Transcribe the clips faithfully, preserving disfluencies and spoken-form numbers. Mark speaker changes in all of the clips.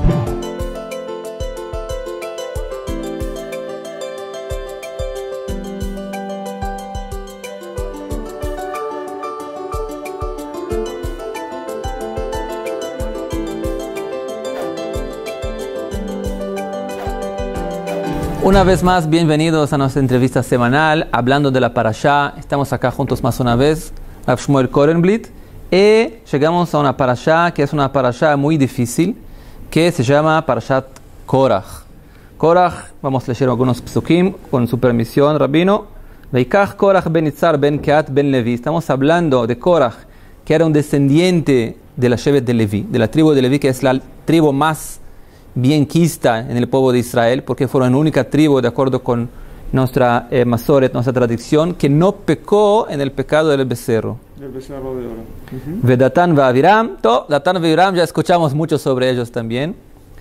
Speaker 1: Una vez más, bienvenidos a nuestra entrevista semanal, hablando de la Parashá. Estamos acá juntos más una vez, Rav Shmuel Korenblit, y llegamos a una Parashá que es una Parashá muy difícil, que se llama Parashat Korach. Korach, vamos a leer algunos psukim con su permisión, Rabino. Veikach Korach ben Itzar ben Keat ben Levi. Estamos hablando de Korach, que era un descendiente de la Shevet de Levi, de la tribu de Levi, que es la tribu más bienquista en el pueblo de Israel, porque fueron la única tribu, de acuerdo con nuestra eh, Masoret, nuestra tradición, que no pecó en el pecado del becerro.
Speaker 2: El becerro de oro.
Speaker 1: Uh-huh. Vedatan va Aviram. To, Datan y Aviram, ya escuchamos mucho sobre ellos también.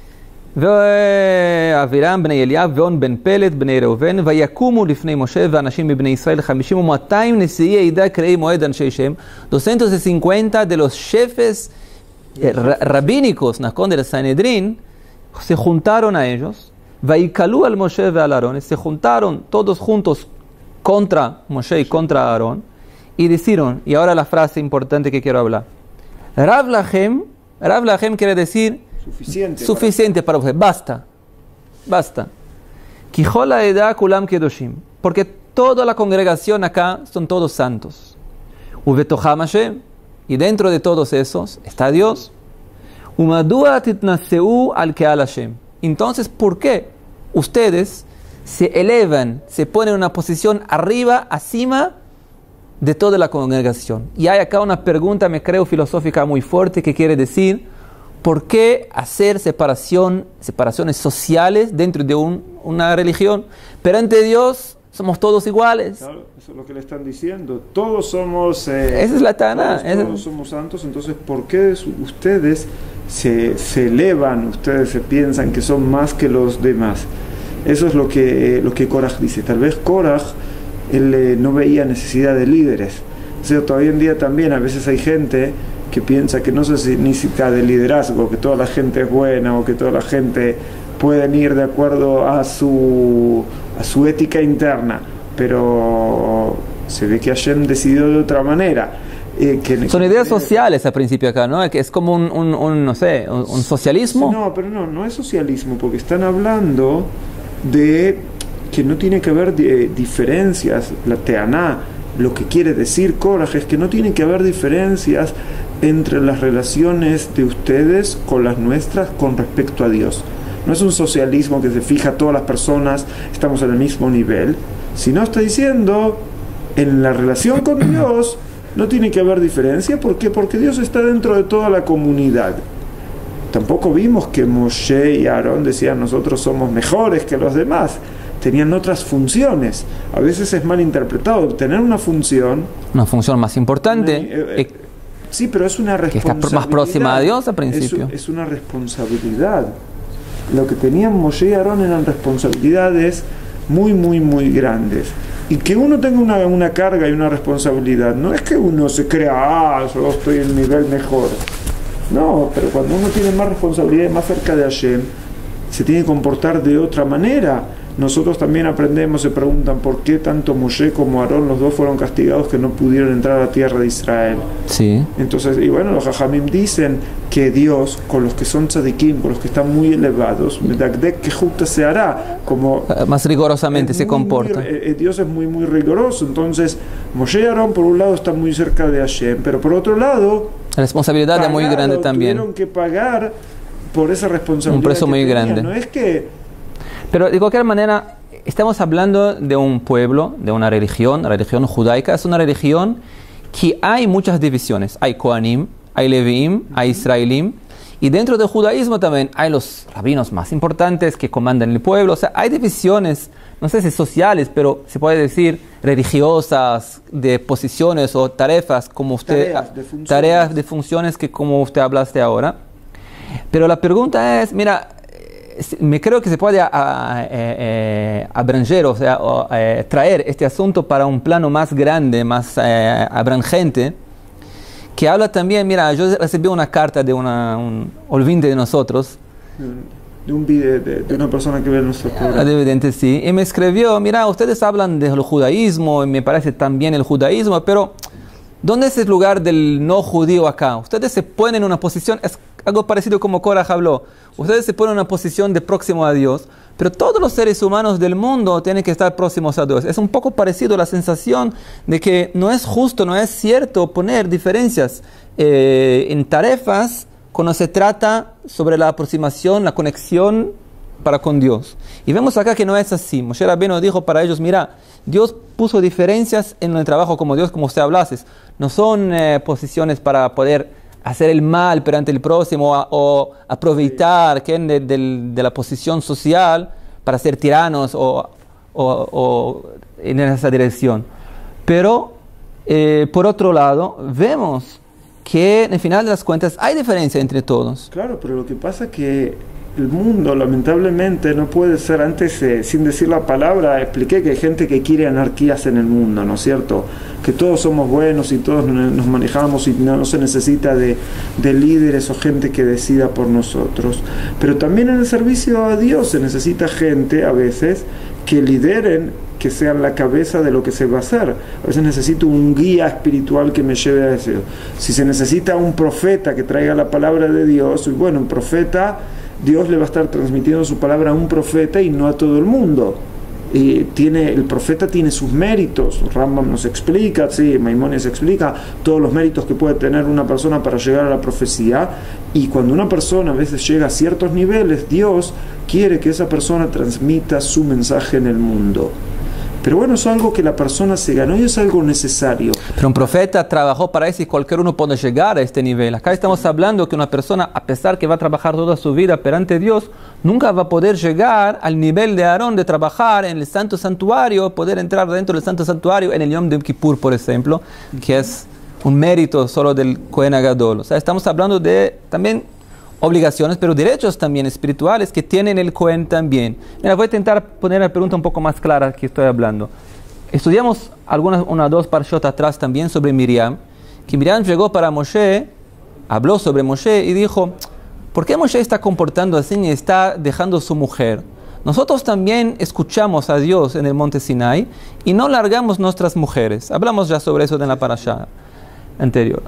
Speaker 1: Aviram bnei Eliab, veon ben Pelet, bnei Reuven, vayakumu lifnei Moshe, ואנשים מבני ישראל, חמישים ומאתיים נשיאי עדה קראי מועד אנשי שם, doscientos cincuenta de los jefes eh, rabínicos, Nacón del Sanedrín, se juntaron a ellos, Vaikalu al Moshe ve al Aarón, se juntaron todos juntos contra Moshe y contra Aarón, y dijeron, y ahora la frase importante que quiero hablar, Rav Lachem, Rav Lachem quiere decir
Speaker 2: suficiente,
Speaker 1: suficiente para usted, basta, basta. Kijol haedá kulam kedoshim, porque toda la congregación acá son todos santos. Uvetocham Hashem, y dentro de todos esos está Dios. Entonces, ¿por qué ustedes se elevan, se ponen en una posición arriba, encima de toda la congregación? Y hay acá una pregunta, me creo, filosófica muy fuerte, que quiere decir, ¿por qué hacer separación, separaciones sociales dentro de un, una religión? Pero ante Dios somos todos iguales.
Speaker 2: Claro, eso es lo que le están diciendo. Todos somos... Eh,
Speaker 1: Esa es la tana.
Speaker 2: Todos, todos somos santos, entonces ¿por qué ustedes se, se elevan, ustedes se piensan que son más que los demás? Eso es lo que, lo que Korach dice. Tal vez Korach, él eh, no veía necesidad de líderes. O sea, todavía en día también a veces hay gente que piensa que no se necesita de liderazgo, que toda la gente es buena o que toda la gente pueden ir de acuerdo a su, a su ética interna, pero se ve que Hashem decidió de otra manera. Eh, que,
Speaker 1: Son
Speaker 2: que,
Speaker 1: ideas
Speaker 2: eh,
Speaker 1: sociales al principio acá, ¿no? Que es como un, un, un no sé, un, un socialismo.
Speaker 2: No, pero no, no es socialismo, porque están hablando de que no tiene que haber eh, diferencias. La Teaná, lo que quiere decir Korach es que no tiene que haber diferencias entre las relaciones de ustedes con las nuestras con respecto a Dios. No es un socialismo que se fija a todas las personas, estamos en el mismo nivel, sino está diciendo, en la relación con Dios no tiene que haber diferencia. ¿Por qué? Porque Dios está dentro de toda la comunidad. Tampoco vimos que Moshe y Aarón decían, nosotros somos mejores que los demás. Tenían otras funciones. A veces es mal interpretado. Tener una función...
Speaker 1: Una función más importante.
Speaker 2: Una, eh, sí, pero es una responsabilidad.
Speaker 1: Que está más próxima a Dios al principio.
Speaker 2: Es, es una responsabilidad. Lo que tenían Moshe y Aarón eran responsabilidades muy, muy, muy grandes. Y que uno tenga una, una carga y una responsabilidad, no es que uno se crea, ah, yo estoy en el nivel mejor. No, pero cuando uno tiene más responsabilidad y más cerca de Hashem, se tiene que comportar de otra manera. Nosotros también aprendemos, se preguntan por qué tanto Moshe como Aarón, los dos fueron castigados que no pudieron entrar a la tierra de Israel.
Speaker 1: Sí.
Speaker 2: Entonces, y bueno, los Jajamim dicen que Dios, con los que son tzadikim, con los que están muy elevados, medagdek que justa se hará, como
Speaker 1: más rigurosamente se
Speaker 2: muy,
Speaker 1: comporta.
Speaker 2: Muy, eh, Dios es muy, muy riguroso. Entonces, Moshe y Aarón, por un lado, están muy cerca de Hashem, pero por otro lado,
Speaker 1: la responsabilidad es muy grande también.
Speaker 2: Tuvieron que pagar por esa responsabilidad.
Speaker 1: Un precio muy
Speaker 2: tenían.
Speaker 1: grande.
Speaker 2: No es que
Speaker 1: Pero de cualquier manera, estamos hablando de un pueblo, de una religión, la religión judaica. Es una religión que hay muchas divisiones. Hay Kohanim, hay Leviim, hay Israelim. Y dentro del judaísmo también hay los rabinos más importantes que comandan el pueblo. O sea, hay divisiones, no sé si sociales, pero se puede decir religiosas, de posiciones o tarefas, como usted,
Speaker 2: tareas de funciones,
Speaker 1: tareas de funciones que como usted hablaste ahora. Pero la pregunta es, mira, me creo que se puede a, a, a, a, abranger, o sea, a, a, traer este asunto para un plano más grande, más a, abrangente, que habla también, mira, yo recibí una carta de una, un oyente de nosotros,
Speaker 2: de un video de, de una persona que ve nuestro programa.
Speaker 1: Evidente, sí. Y me escribió, mira, ustedes hablan del judaísmo, y me parece también el judaísmo, pero ¿dónde es el lugar del no judío acá? Ustedes se ponen en una posición, es algo parecido como Korah habló, ustedes se ponen en una posición de próximo a Dios, pero todos los seres humanos del mundo tienen que estar próximos a Dios. Es un poco parecido a la sensación de que no es justo, no es cierto poner diferencias eh, en tarefas cuando se trata sobre la aproximación, la conexión para con Dios. Y vemos acá que no es así. Moshe Rabbeinu dijo para ellos, mira, Dios puso diferencias en el trabajo como Dios, como usted hablases. No son eh, posiciones para poder hacer el mal perante el próximo o, o aprovechar que de, de, de la posición social para ser tiranos o, o, o en esa dirección. Pero, eh, por otro lado, vemos que en el final de las cuentas hay diferencia entre todos.
Speaker 2: Claro, pero lo que pasa es que el mundo lamentablemente no puede ser, antes eh, sin decir la palabra, expliqué que hay gente que quiere anarquías en el mundo, ¿no es cierto? Que todos somos buenos y todos nos manejamos y no, no se necesita de, de líderes o gente que decida por nosotros. Pero también en el servicio a Dios se necesita gente a veces que lideren, que sean la cabeza de lo que se va a hacer. A veces necesito un guía espiritual que me lleve a eso. Si se necesita un profeta que traiga la palabra de Dios, bueno, un profeta, Dios le va a estar transmitiendo su palabra a un profeta y no a todo el mundo. Y tiene, el profeta tiene sus méritos. Rambam nos explica, sí, Maimónides explica todos los méritos que puede tener una persona para llegar a la profecía. Y cuando una persona a veces llega a ciertos niveles, Dios quiere que esa persona transmita su mensaje en el mundo. Pero bueno, es algo que la persona se ganó y es algo necesario.
Speaker 1: Pero un profeta trabajó para eso y cualquier uno puede llegar a este nivel. Acá estamos hablando que una persona, a pesar que va a trabajar toda su vida perante Dios, nunca va a poder llegar al nivel de Aarón de trabajar en el santo santuario, poder entrar dentro del santo santuario en el Yom de Kippur, por ejemplo, que es un mérito solo del Kohen Gadol. O sea, estamos hablando de también obligaciones, pero derechos también espirituales que tienen el Cohen también. Mira, voy a intentar poner la pregunta un poco más clara que estoy hablando. Estudiamos algunas, una o dos parshot atrás también sobre Miriam, que Miriam llegó para Moshe, habló sobre Moshe y dijo, ¿por qué Moshe está comportando así y está dejando a su mujer? Nosotros también escuchamos a Dios en el monte Sinai y no largamos nuestras mujeres. Hablamos ya sobre eso en la parashá anterior.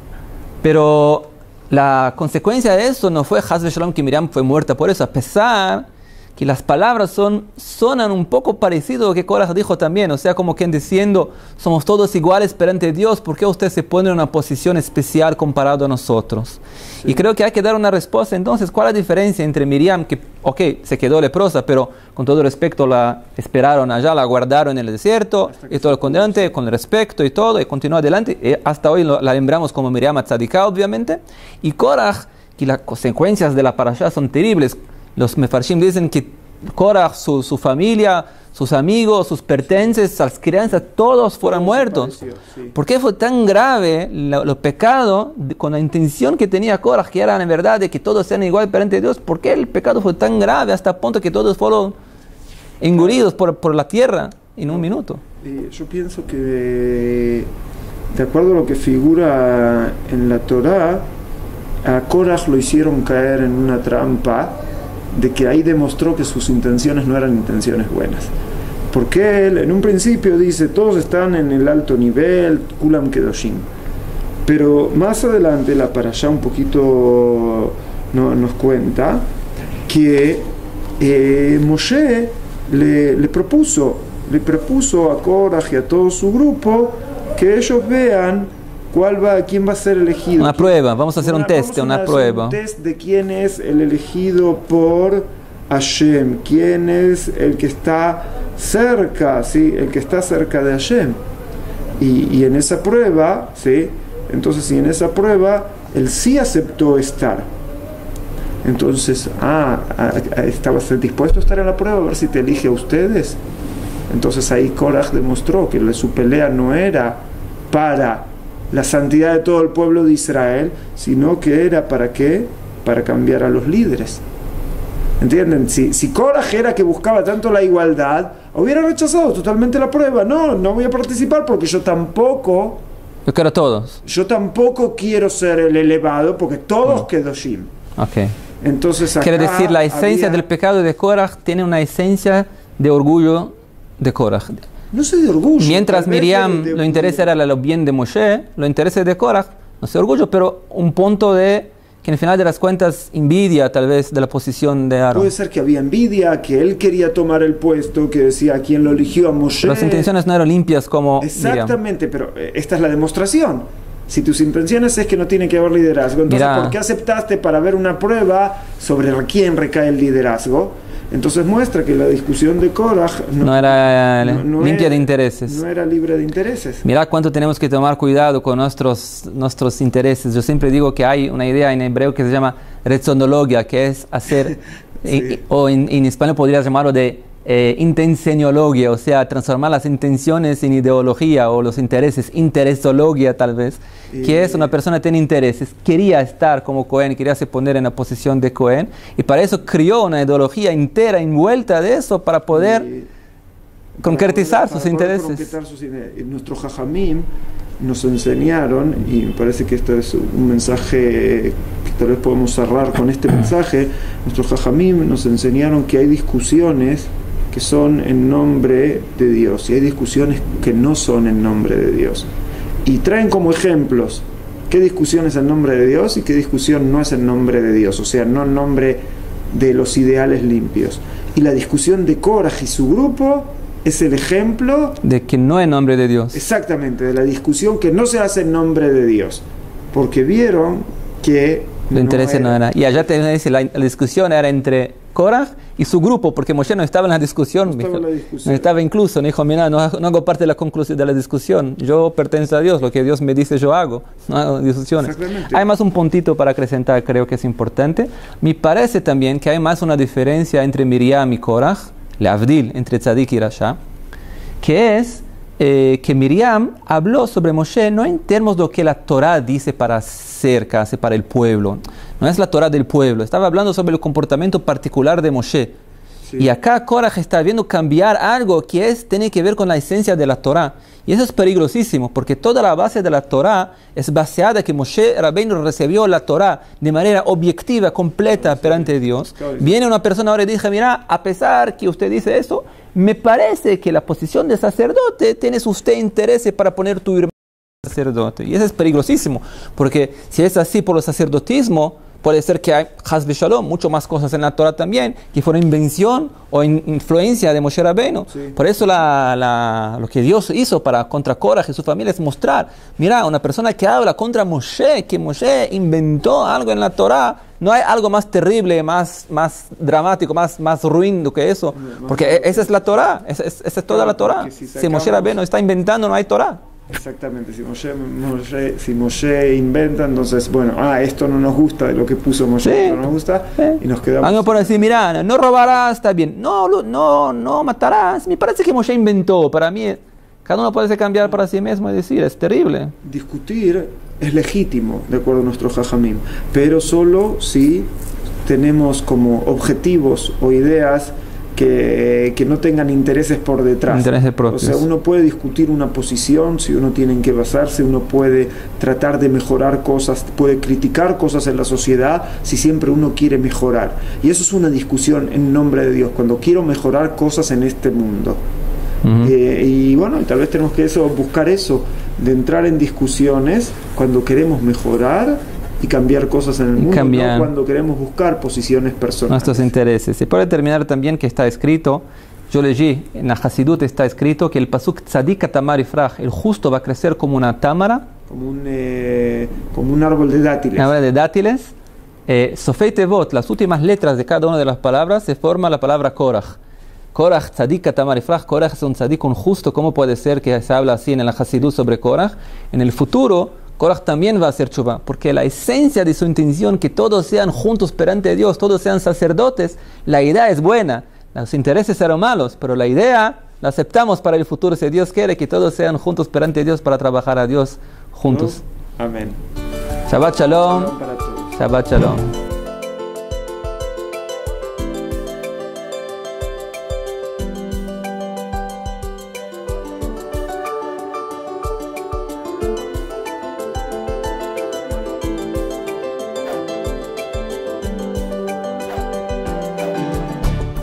Speaker 1: Pero la consecuencia de eso no fue Haz Shalom que Miriam fue muerta por eso, a pesar que las palabras son, sonan un poco parecido a lo que Korah dijo también, o sea, como que diciendo, somos todos iguales perante Dios, ¿por qué usted se pone en una posición especial comparado a nosotros? Sí. Y creo que hay que dar una respuesta. Entonces, ¿cuál es la diferencia entre Miriam, que, ok, se quedó leprosa, pero con todo respeto la esperaron allá, la guardaron en el desierto, y todo lo condenante, con respeto y todo, y continuó adelante, y hasta hoy lo, la lembramos como Miriam Tzadika, obviamente, y Korah, que las consecuencias de la parashá son terribles. Los mefarshim dicen que Korah, su, su familia, sus amigos, sus pertenencias, las crianzas, todos fueron muertos. Sí. ¿Por qué fue tan grave los pecados con la intención que tenía Korah, que era en verdad de que todos sean igual perante Dios? ¿Por qué el pecado fue tan grave hasta el punto que todos fueron engullidos por, por la tierra en un minuto?
Speaker 2: Eh, yo pienso que de, de acuerdo a lo que figura en la Torá, a Korah lo hicieron caer en una trampa de que ahí demostró que sus intenciones no eran intenciones buenas. Porque él en un principio dice, todos están en el alto nivel, Kulam Kedoshim. Pero más adelante la parashá un poquito no, nos cuenta que eh, Moshe le, le propuso, le propuso a Korah y a todo su grupo que ellos vean ¿Cuál va, quién va a ser elegido?
Speaker 1: Una prueba, vamos a hacer
Speaker 2: una,
Speaker 1: un test, una
Speaker 2: hacer
Speaker 1: prueba.
Speaker 2: Un test de quién es el elegido por Hashem, quién es el que está cerca, ¿sí? El que está cerca de Hashem. Y, y en esa prueba, ¿sí? Entonces, si en esa prueba, él sí aceptó estar. Entonces, ah, ¿estaba dispuesto a estar en la prueba? A ver si te elige a ustedes. Entonces ahí Korah demostró que su pelea no era para la santidad de todo el pueblo de Israel, sino que era para qué, para cambiar a los líderes. ¿Entienden? Si, si Korah era que buscaba tanto la igualdad, hubiera rechazado totalmente la prueba. No, no voy a participar porque yo tampoco,
Speaker 1: yo quiero todos.
Speaker 2: Yo tampoco quiero ser el elevado porque todos no. Kedoshim.
Speaker 1: Okay.
Speaker 2: Entonces acá
Speaker 1: Quiere decir, la esencia
Speaker 2: había...
Speaker 1: del pecado de Korah tiene una esencia de orgullo de Korah.
Speaker 2: No sé de orgullo.
Speaker 1: Mientras Miriam
Speaker 2: de, de
Speaker 1: lo interés era lo bien de Moshe, lo interés de Korah, no sé orgullo, pero un punto de que en el final de las cuentas envidia tal vez de la posición de Aarón.
Speaker 2: Puede ser que había envidia, que él quería tomar el puesto, que decía quién lo eligió a Moshe.
Speaker 1: Las intenciones no eran limpias como
Speaker 2: Exactamente,
Speaker 1: Miriam.
Speaker 2: pero esta es la demostración. Si tus intenciones es que no tiene que haber liderazgo, entonces
Speaker 1: Mirá.
Speaker 2: ¿por qué aceptaste para ver una prueba sobre quién recae el liderazgo? Entonces muestra que la discusión de Korah no,
Speaker 1: No era
Speaker 2: no- no
Speaker 1: limpia
Speaker 2: era-
Speaker 1: de intereses.
Speaker 2: No era libre de intereses.
Speaker 1: Mirá cuánto tenemos que tomar cuidado con nuestros, nuestros intereses. Yo siempre digo que hay una idea en hebreo que se llama retzonologia, que es hacer,
Speaker 2: Sí.
Speaker 1: y- o en, en español podrías llamarlo de eh, intencionologia, o sea, transformar las intenciones en ideología, o los intereses, interesologia tal vez,
Speaker 2: Y-
Speaker 1: que es una persona que tiene intereses, quería estar como Cohen, quería se poner en la posición de Cohen, y para eso crió una ideología entera envuelta de eso para poder...
Speaker 2: Y-
Speaker 1: concretizar
Speaker 2: para
Speaker 1: sus
Speaker 2: poder
Speaker 1: intereses.
Speaker 2: concretar sus ide- Nuestros jajamim nos enseñaron, y me parece que este es un mensaje que tal vez podemos cerrar con este mensaje, nuestros jajamim nos enseñaron que hay discusiones que son en nombre de Dios y hay discusiones que no son en nombre de Dios. Y traen como ejemplos qué discusión es en nombre de Dios y qué discusión no es en nombre de Dios, o sea, no en nombre de los ideales limpios. Y la discusión de Korah y su grupo es el ejemplo
Speaker 1: de que no en nombre de Dios.
Speaker 2: exactamente de la discusión que no se hace en nombre de Dios, porque vieron que
Speaker 1: Lo interés no era. Y allá te dice, la, la discusión era entre Korah y su grupo, porque Moshe no estaba en la discusión.
Speaker 2: No estaba en la
Speaker 1: dijo,
Speaker 2: discusión.
Speaker 1: no estaba incluso, no dijo, mira, no, hago- no hago parte de la conclusión de la discusión. Yo pertenezco a Dios, lo que Dios me dice yo hago. No hago discusiones.
Speaker 2: Exactamente.
Speaker 1: Hay más un puntito para acrecentar, creo que es importante. Me parece también que hay más una diferencia entre Miriam y Korah, la Avdil, entre Tzadik y Rasha, que es eh, que Miriam habló sobre Moshe no en términos de lo que la Torah dice para hacer, casi para el pueblo. No es la Torah del pueblo. Estaba hablando sobre el comportamiento particular de Moshe.
Speaker 2: Sí.
Speaker 1: Y acá Korah está viendo cambiar algo que es, tiene que ver con la esencia de la Torah. Y eso es peligrosísimo, porque toda la base de la Torah es baseada en que Moshe Rabbeinu recibió la Torah de manera objetiva, completa, perante Dios.
Speaker 2: Claro.
Speaker 1: Viene una persona ahora y dice, mira, a pesar que usted dice eso, me parece que la posición de sacerdote, tienes usted interés para poner tu hermano sacerdote. Y eso es peligrosísimo, porque si es así por el sacerdotismo, puede ser que hay, Chas v'Shalom, mucho más cosas en la Torah también, que fueron invención o in, influencia de Moshe Rabbeinu.
Speaker 2: Sí.
Speaker 1: Por eso la, la, lo que Dios hizo para contra Korah y su familia es mostrar, mira, una persona que habla contra Moshe, que Moshe inventó algo en la Torah, no hay algo más terrible, más, más dramático, más, más ruin que eso, porque esa es la Torah, esa es, esa es toda la Torah.
Speaker 2: Si
Speaker 1: Si Moshe Rabbeinu está inventando, no hay Torah.
Speaker 2: Exactamente, si Moshe, Moshe, si Moshe inventa, entonces, bueno, ah, esto no nos gusta de lo que puso Moshe,
Speaker 1: Sí.
Speaker 2: no nos gusta,
Speaker 1: Sí.
Speaker 2: y nos quedamos...
Speaker 1: A mí me pone decir, mira, no robarás, está bien. No, lo- no, no matarás. Me parece que Moshe inventó. Para mí, cada uno puede cambiar para sí mismo y decir, es terrible.
Speaker 2: Discutir es legítimo, de acuerdo a nuestro jajamim, pero solo si tenemos como objetivos o ideas que, que no tengan intereses por detrás.
Speaker 1: Intereses propios.
Speaker 2: O sea, uno puede discutir una posición si uno tiene en qué basarse, uno puede tratar de mejorar cosas, puede criticar cosas en la sociedad si siempre uno quiere mejorar. Y eso es una discusión en nombre de Dios, cuando quiero mejorar cosas en este mundo.
Speaker 1: Ujú.
Speaker 2: Eh, y bueno, tal vez tenemos que eso, buscar eso, de entrar en discusiones cuando queremos mejorar y cambiar cosas en el
Speaker 1: Y
Speaker 2: mundo,
Speaker 1: cambiar.
Speaker 2: no cuando queremos buscar posiciones personales.
Speaker 1: Nuestros intereses. Se puede terminar también que está escrito, yo leí, en la Hasidut está escrito que el pasuk tzadik tamar ifrach, el justo va a crecer como una támara,
Speaker 2: Como un, eh, como un árbol de dátiles.
Speaker 1: una de dátiles. Eh, Sofei Tevot, las últimas letras de cada una de las palabras, se forma la palabra Korah. Korah, tzadik tamar ifrach, Korah es un tzadik, un justo. ¿Cómo puede ser que se habla así en la Hasidut sobre Korah? En el futuro, Korah también va a hacer chubá, porque la esencia de su intención, que todos sean juntos perante Dios, todos sean sacerdotes, la idea es buena, los intereses eran malos, pero la idea la aceptamos para el futuro, si Dios quiere que todos sean juntos perante Dios para trabajar a Dios juntos.
Speaker 2: ¿No? Amén.
Speaker 1: Shabbat Shalom,
Speaker 2: Para todos.
Speaker 1: Shabbat Shalom.